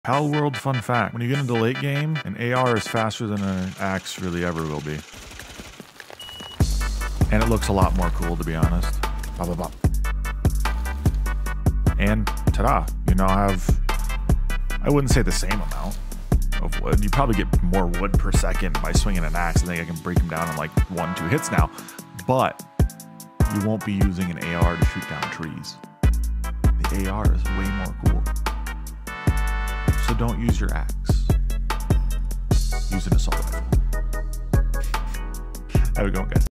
Pal World fun fact, when you get into late game, an AR is faster than an axe really ever will be. And it looks a lot more cool, to be honest. Blah, blah, blah. And ta-da, you now have, I wouldn't say the same amount of wood. You probably get more wood per second by swinging an axe. I think I can break them down in like 1-2 hits now. But you won't be using an AR to shoot down trees. The AR is way more cool. So don't use your axe. Use an assault rifle. Have a good one, guys.